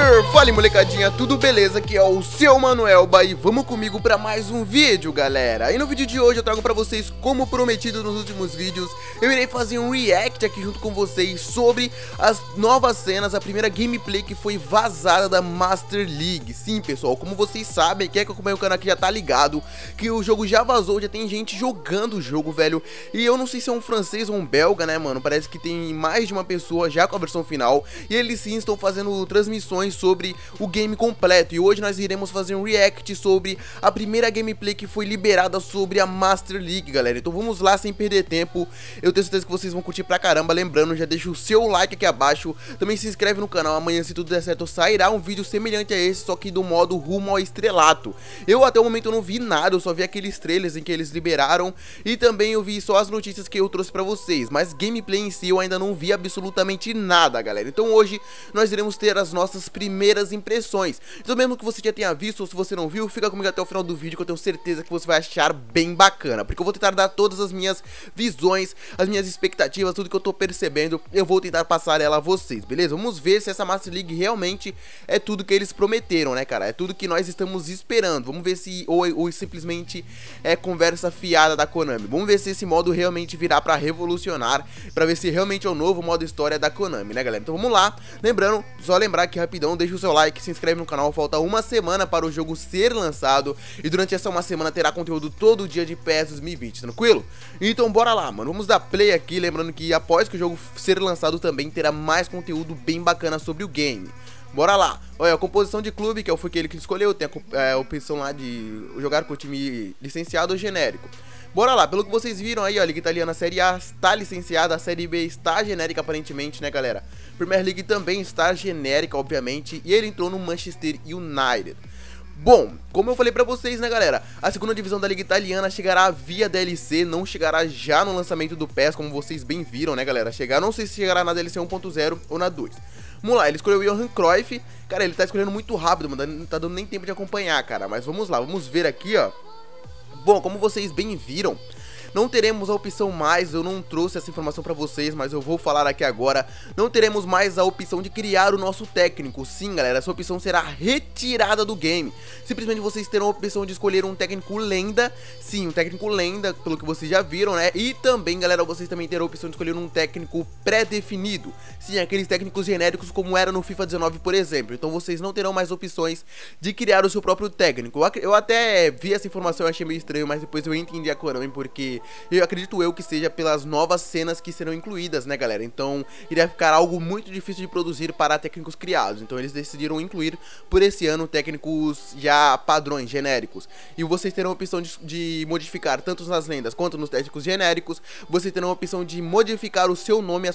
Fala molecadinha, tudo beleza? Aqui é o seu Manuelba e vamos comigo pra mais um vídeo, galera. E no vídeo de hoje eu trago pra vocês, como prometido nos últimos vídeos, eu irei fazer um react aqui junto com vocês sobre as novas cenas, a primeira gameplay que foi vazada da Master League. Sim, pessoal, como vocês sabem, quem é que acompanha o canal aqui já tá ligado que o jogo já vazou, já tem gente jogando o jogo, velho. E eu não sei se é um francês ou um belga, né, mano? Parece que tem mais de uma pessoa já com a versão final e eles sim estão fazendo transmissões sobre o game completo. E hoje nós iremos fazer um react sobre a primeira gameplay que foi liberada sobre a Master League, galera. Então vamos lá sem perder tempo. Eu tenho certeza que vocês vão curtir pra caramba. Lembrando, já deixa o seu like aqui abaixo. Também se inscreve no canal. Amanhã, se tudo der certo, sairá um vídeo semelhante a esse, só que do modo rumo ao estrelato. Eu até o momento não vi nada, eu só vi aqueles trailers em que eles liberaram. E também eu vi só as notícias que eu trouxe pra vocês. Mas gameplay em si eu ainda não vi absolutamente nada, galera. Então hoje nós iremos ter as nossas primeiras impressões. Então mesmo que você já tenha visto ou se você não viu, fica comigo até o final do vídeo que eu tenho certeza que você vai achar bem bacana, porque eu vou tentar dar todas as minhas visões, as minhas expectativas, tudo que eu tô percebendo, eu vou tentar passar ela a vocês, beleza? Vamos ver se essa Master League realmente é tudo que eles prometeram, né, cara? É tudo que nós estamos esperando. Vamos ver se ou simplesmente é conversa fiada da Konami. Vamos ver se esse modo realmente virá pra revolucionar, pra ver se realmente é o novo modo história da Konami, né, galera? Então vamos lá. Lembrando, só lembrar aqui rapidão, deixa o seu like, se inscreve no canal. Falta uma semana para o jogo ser lançado e durante essa uma semana terá conteúdo todo dia de PES 2020, tranquilo? Então bora lá, mano, vamos dar play aqui, lembrando que após que o jogo ser lançado também terá mais conteúdo bem bacana sobre o game. Bora lá. Olha, a composição de clube, que foi aquele que escolheu, tem a opção lá de jogar com o time licenciado ou genérico. Bora lá, pelo que vocês viram aí, ó, a Liga Italiana Série A está licenciada, a Série B está genérica aparentemente, né, galera? Premier League também está genérica, obviamente, e ele entrou no Manchester United. Bom, como eu falei pra vocês, né, galera, a segunda divisão da Liga Italiana chegará via DLC, não chegará já no lançamento do PES, como vocês bem viram, né, galera? Não sei se chegará na DLC 1.0 ou na 2. Vamos lá, ele escolheu o Johan Cruyff, cara, ele tá escolhendo muito rápido, mano, não tá dando nem tempo de acompanhar, cara, mas vamos lá, vamos ver aqui, ó. Bom, como vocês bem viram, não teremos a opção mais, eu não trouxe essa informação pra vocês, mas eu vou falar aqui agora. Não teremos mais a opção de criar o nosso técnico. Sim, galera, essa opção será retirada do game. Simplesmente vocês terão a opção de escolher um técnico lenda. Sim, um técnico lenda, pelo que vocês já viram, né? E também, galera, vocês também terão a opção de escolher um técnico pré-definido. Sim, aqueles técnicos genéricos como era no FIFA 19, por exemplo. Então vocês não terão mais opções de criar o seu próprio técnico. Eu até vi essa informação e achei meio estranho, mas depois eu entendi a Konami, porque eu acredito que seja pelas novas cenas que serão incluídas, né, galera? Então iria ficar algo muito difícil de produzir para técnicos criados. Então eles decidiram incluir por esse ano técnicos já padrões, genéricos. E vocês terão a opção de modificar tanto nas lendas quanto nos técnicos genéricos. Vocês terão a opção de modificar o seu nome, a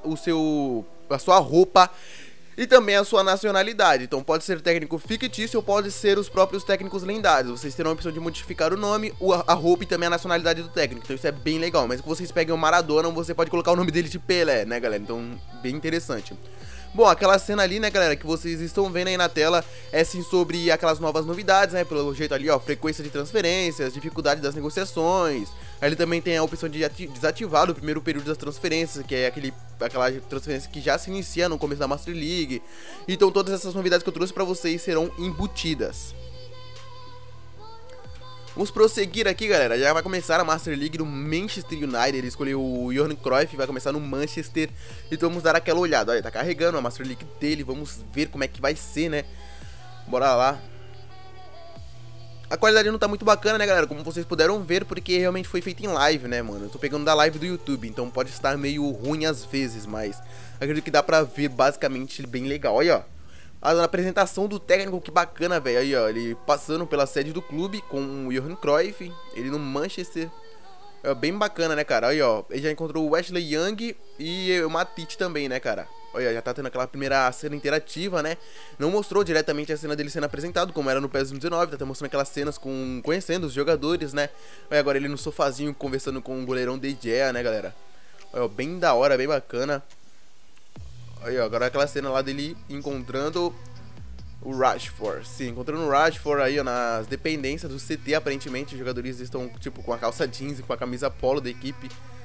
sua roupa e também a sua nacionalidade. Então pode ser técnico fictício ou pode ser os próprios técnicos lendários. Vocês terão a opção de modificar o nome, a roupa e também a nacionalidade do técnico. Então isso é bem legal. Mas que vocês peguem o Maradona, você pode colocar o nome dele de Pelé, né, galera? Então bem interessante. Bom, aquela cena ali, né, galera, que vocês estão vendo aí na tela é sim sobre aquelas novas novidades, né, pelo jeito ali, ó, frequência de transferências, dificuldade das negociações. Aí ele também tem a opção de desativar o primeiro período das transferências, que é aquela transferência que já se inicia no começo da Master League. Então todas essas novidades que eu trouxe pra vocês serão embutidas. Vamos prosseguir aqui, galera, já vai começar a Master League do Manchester United. Ele escolheu o Johan Cruyff, vai começar no Manchester. Então vamos dar aquela olhada, olha, tá carregando a Master League dele. Vamos ver como é que vai ser, né? Bora lá. A qualidade não tá muito bacana, né, galera, como vocês puderam ver, porque realmente foi feito em live, né, mano. Eu tô pegando da live do YouTube, então pode estar meio ruim às vezes, mas acredito que dá pra ver basicamente bem legal. Olha, ó. A apresentação do técnico, que bacana, velho. Aí, ó, ele passando pela sede do clube com o Johan Cruyff, ele no Manchester. É bem bacana, né, cara? Aí, ó, ele já encontrou o Wesley Young e o Matite também, né, cara? Olha, já tá tendo aquela primeira cena interativa, né? Não mostrou diretamente a cena dele sendo apresentado, como era no PES 19, tá até mostrando aquelas cenas conhecendo os jogadores, né? Olha, agora ele no sofazinho conversando com o goleirão De Gea, né, galera? Olha, bem da hora, bem bacana. Aí, ó, agora aquela cena lá dele encontrando o Rashford. Sim, encontrando o Rashford aí, ó, nas dependências do CT, aparentemente. Os jogadores estão, tipo, com a calça jeans e com a camisa polo da equipe.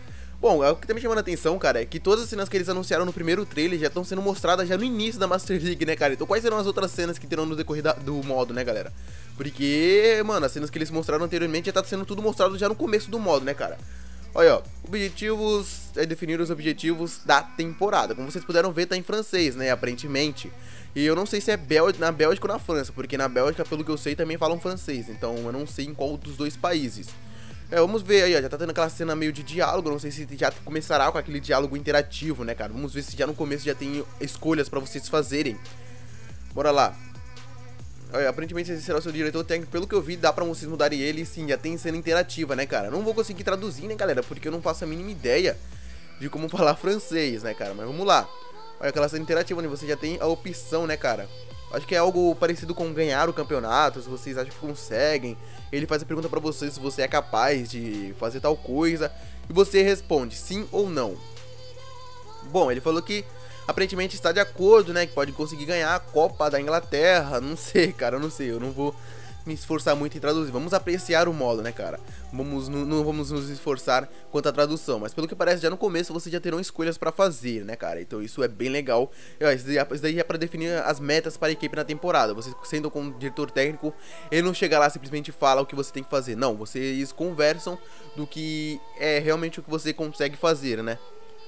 Bom, o que tá me chamando a atenção, cara, é que todas as cenas que eles anunciaram no primeiro trailer já estão sendo mostradas já no início da Master League, né, cara? Então quais serão as outras cenas que terão no decorrer do modo, né, galera? Porque, mano, as cenas que eles mostraram anteriormente já tá sendo tudo mostrado já no começo do modo, né, cara? Olha, ó, objetivos, definir os objetivos da temporada. Como vocês puderam ver, tá em francês, né, aparentemente. E eu não sei se é na Bélgica ou na França, porque na Bélgica, pelo que eu sei, também falam francês. Então eu não sei em qual dos dois países. Vamos ver aí, ó, já tá tendo aquela cena meio de diálogo, não sei se já começará com aquele diálogo interativo, né, cara? Vamos ver se já no começo já tem escolhas pra vocês fazerem. Bora lá. Olha, aparentemente esse será o seu diretor técnico, pelo que eu vi, dá pra vocês mudarem ele, sim, já tem cena interativa, né, cara? Não vou conseguir traduzir, né, galera, porque eu não faço a mínima ideia de como falar francês, né, cara? Mas vamos lá. Olha, aquela cena interativa onde você já tem a opção, né, cara? Acho que é algo parecido com ganhar o campeonato, se vocês acham que conseguem. Ele faz a pergunta pra você se você é capaz de fazer tal coisa, e você responde sim ou não. Bom, ele falou que aparentemente está de acordo, né, que pode conseguir ganhar a Copa da Inglaterra. Não sei, cara, eu não sei, eu não vou me esforçar muito em traduzir. Vamos apreciar o modo, né, cara? Não vamos nos esforçar quanto à tradução, mas pelo que parece, já no começo você já terão escolhas pra fazer, né, cara? Então isso é bem legal. Isso daí é pra definir as metas para a equipe na temporada. Você sendo com o diretor técnico, ele não chega lá e simplesmente fala o que você tem que fazer. Não, vocês conversam do que é realmente o que você consegue fazer, né?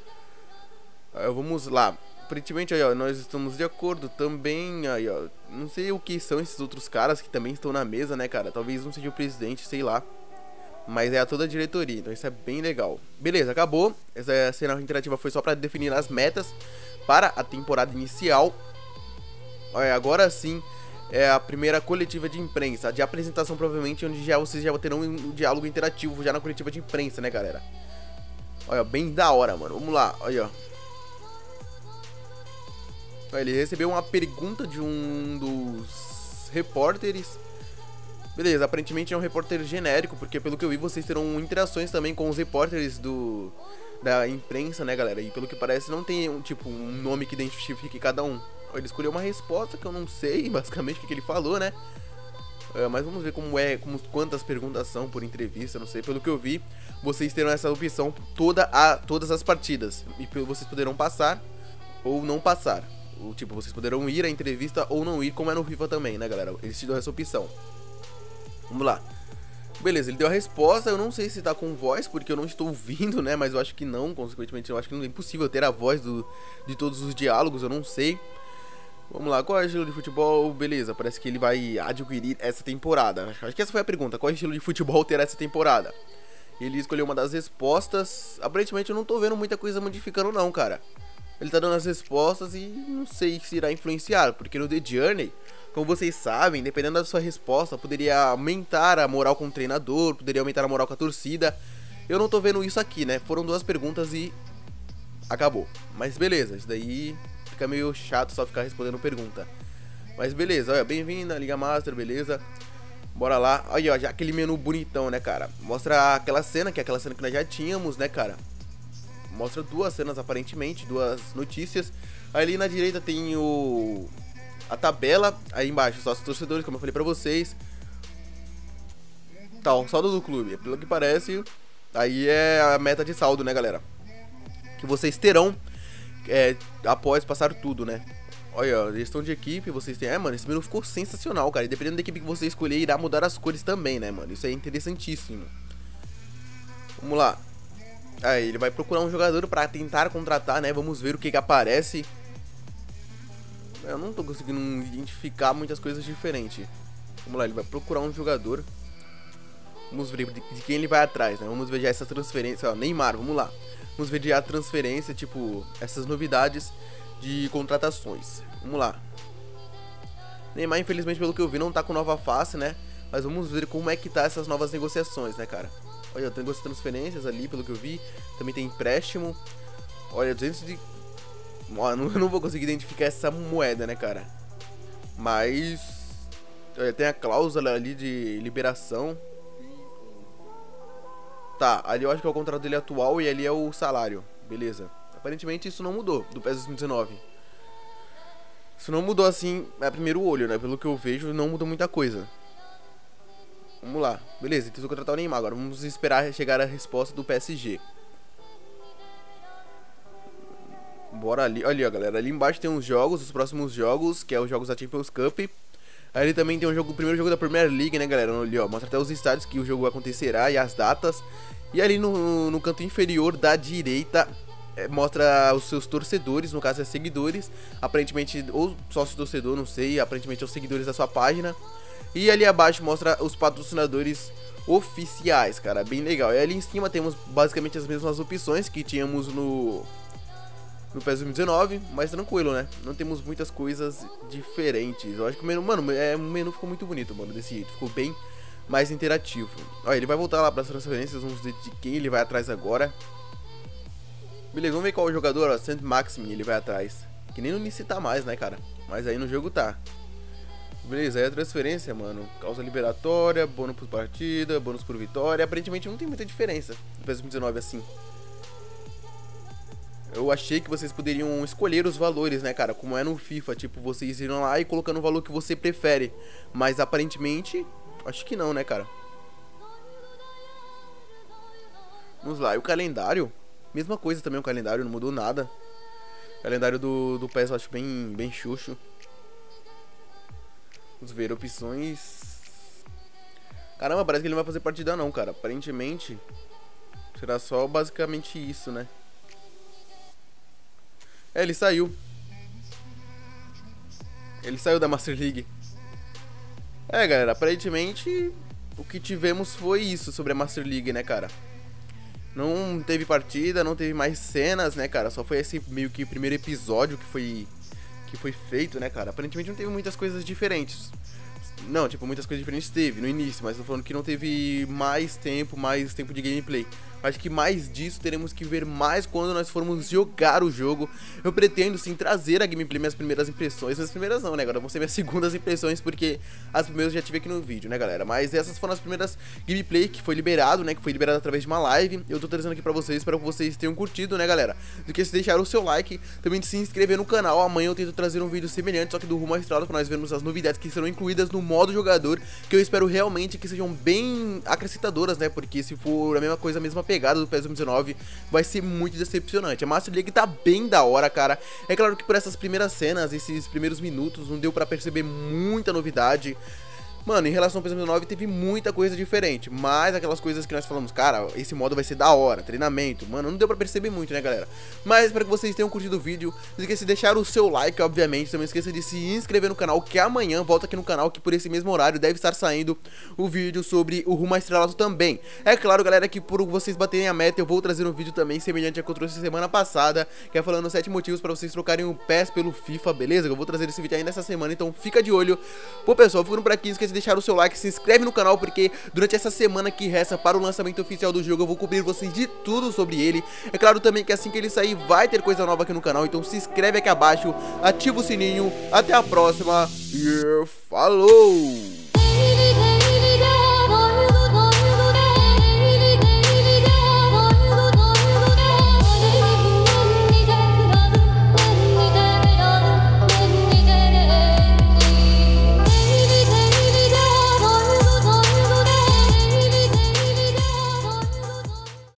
Vamos lá. Aparentemente, aí, ó, nós estamos de acordo também, aí, ó, não sei o que são esses outros caras que também estão na mesa, né, cara, talvez não seja o presidente, sei lá, mas é toda a diretoria, então isso é bem legal. Beleza, acabou, essa cena interativa foi só pra definir as metas para a temporada inicial. Olha, agora sim, é a primeira coletiva de imprensa, de apresentação provavelmente, onde vocês já terão um diálogo interativo já na coletiva de imprensa, né, galera. Olha, bem da hora, mano, vamos lá, olha, ó. Ele recebeu uma pergunta de um dos repórteres. Beleza, aparentemente é um repórter genérico, porque pelo que eu vi vocês terão interações também com os repórteres da imprensa, né, galera? E pelo que parece não tem um nome que identifique cada um. Ele escolheu uma resposta que eu não sei basicamente o que ele falou, né? Mas vamos ver quantas perguntas são por entrevista, não sei. Pelo que eu vi, vocês terão essa opção todas as partidas. E vocês poderão passar ou não passar. Tipo, vocês poderão ir à entrevista ou não ir, como é no FIFA também, né, galera? Eles te dão essa opção. Vamos lá. Beleza, ele deu a resposta. Eu não sei se tá com voz, porque eu não estou ouvindo, né? Mas eu acho que não, consequentemente eu acho que não é impossível ter a voz de todos os diálogos, eu não sei. Vamos lá, qual é o estilo de futebol? Beleza, parece que ele vai adquirir essa temporada. Acho que essa foi a pergunta, qual é o estilo de futebol terá essa temporada? Ele escolheu uma das respostas. Aparentemente eu não tô vendo muita coisa modificando não, cara. Ele tá dando as respostas e não sei se irá influenciar, porque no The Journey, como vocês sabem, dependendo da sua resposta, poderia aumentar a moral com o treinador, poderia aumentar a moral com a torcida. Eu não tô vendo isso aqui, né? Foram duas perguntas e acabou. Mas beleza, isso daí fica meio chato só ficar respondendo pergunta. Mas beleza, olha, bem-vindo à Liga Master, beleza? Bora lá, olha, ó, já aquele menu bonitão, né, cara? Mostra aquela cena, que é aquela cena que nós já tínhamos, né, cara? Mostra duas cenas aparentemente, duas notícias. Ali na direita tem a tabela, aí embaixo só os torcedores, como eu falei pra vocês. Tá, o saldo do clube, pelo que parece, aí é a meta de saldo, né, galera? Que vocês terão após passar tudo, né? Olha, gestão de equipe, vocês têm... mano, esse menu ficou sensacional, cara. E dependendo da equipe que você escolher, irá mudar as cores também, né, mano? Isso é interessantíssimo. Vamos lá. Aí, ele vai procurar um jogador pra tentar contratar, né? Vamos ver o que aparece. Eu não tô conseguindo identificar muitas coisas diferentes. Vamos lá, ele vai procurar um jogador. Vamos ver de quem ele vai atrás, né? Vamos ver já essa transferência, ó, Neymar, vamos lá. Vamos ver já a transferência, tipo, essas novidades de contratações. Vamos lá. Neymar, infelizmente, pelo que eu vi, não tá com nova face, né? Mas vamos ver como é que tá essas novas negociações, né, cara? Olha, tem duas transferências ali, pelo que eu vi. Também tem empréstimo. Olha, 200 de... eu não vou conseguir identificar essa moeda, né, cara? Mas... olha, tem a cláusula ali de liberação. Tá, ali eu acho que é o contrato dele atual e ali é o salário. Beleza. Aparentemente isso não mudou do PES 2019. Isso não mudou assim a primeiro olho, né? Pelo que eu vejo, não mudou muita coisa. Vamos lá, beleza, então eu contratar o Neymar. Agora vamos esperar chegar a resposta do PSG. Bora ali, olha ó, galera, ali embaixo tem uns jogos, os próximos jogos, que é os jogos da Champions Cup. Aí ele também tem um jogo, o primeiro jogo da Premier League, né, galera? Ali, ó, mostra até os estádios que o jogo acontecerá e as datas. E ali no canto inferior da direita mostra os seus torcedores, no caso é seguidores, aparentemente, ou sócio torcedor, não sei, aparentemente é os seguidores da sua página. E ali abaixo mostra os patrocinadores oficiais, cara, bem legal. E ali em cima temos basicamente as mesmas opções que tínhamos no PES 2019, mas tranquilo, né? Não temos muitas coisas diferentes. Eu acho que o menu, mano, o menu ficou muito bonito, mano, desse jeito. Ficou bem mais interativo. Ó, ele vai voltar lá para as transferências, vamos ver de quem ele vai atrás agora. Beleza, vamos ver qual é o jogador, ó, Saint Maximin, ele vai atrás. Que nem no início tá mais, né, cara? Mas aí no jogo tá. Beleza, aí a transferência, mano, causa liberatória, bônus por partida, bônus por vitória. Aparentemente não tem muita diferença do PES 2019 assim. Eu achei que vocês poderiam escolher os valores, né, cara? Como é no FIFA, tipo, vocês irão lá e colocando o valor que você prefere. Mas aparentemente, acho que não, né, cara? Vamos lá, e o calendário? Mesma coisa também, o calendário não mudou nada. O calendário do PES eu acho bem xuxo. Vamos ver, opções. Caramba, parece que ele não vai fazer partida não, cara. Aparentemente, será só basicamente isso, né? É, ele saiu. Ele saiu da Master League. É, galera, aparentemente o que tivemos foi isso sobre a Master League, né, cara? Não teve partida, não teve mais cenas, né, cara? Só foi esse meio que primeiro episódio que foi feito, né, cara? Aparentemente não teve muitas coisas diferentes. Não, tipo, muitas coisas diferentes teve no início, mas tô falando que não teve mais tempo de gameplay. Acho que mais disso teremos que ver mais quando nós formos jogar o jogo. Eu pretendo sim trazer a gameplay, minhas primeiras impressões. Minhas primeiras não, né, agora vão ser minhas segundas impressões, porque as primeiras eu já tive aqui no vídeo, né, galera. Mas essas foram as primeiras gameplay que foi liberado, né, que foi liberado através de uma live. Eu tô trazendo aqui pra vocês, espero que vocês tenham curtido, né, galera. Do que se deixar o seu like, também de se inscrever no canal. Amanhã eu tento trazer um vídeo semelhante, só que do rumo à estrada, pra nós vermos as novidades que serão incluídas no modo jogador, que eu espero realmente que sejam bem acrescentadoras, né, porque se for a mesma coisa, a mesma pegada do PES 2019, vai ser muito decepcionante. A Master League tá bem da hora, cara. É claro que por essas primeiras cenas, esses primeiros minutos, não deu pra perceber muita novidade. Mano, em relação ao PES 2019 teve muita coisa diferente, mas aquelas coisas que nós falamos, cara, esse modo vai ser da hora, treinamento, mano, não deu pra perceber muito, né, galera? Mas espero que vocês tenham curtido o vídeo, não esqueça de deixar o seu like, obviamente, também não esqueça de se inscrever no canal, que amanhã volta aqui no canal, que por esse mesmo horário deve estar saindo o vídeo sobre o Rumo Estrelado também. É claro, galera, que por vocês baterem a meta, eu vou trazer um vídeo também semelhante ao que eu trouxe semana passada, que é falando 7 motivos pra vocês trocarem o PES pelo FIFA, beleza? Eu vou trazer esse vídeo ainda essa semana, então fica de olho. Pô, pessoal, ficando por aqui, não esqueça de deixar o seu like, se inscreve no canal, porque durante essa semana que resta para o lançamento oficial do jogo eu vou cobrir vocês de tudo sobre ele. É claro também que assim que ele sair vai ter coisa nova aqui no canal, então se inscreve aqui abaixo, ativa o sininho, até a próxima e falou!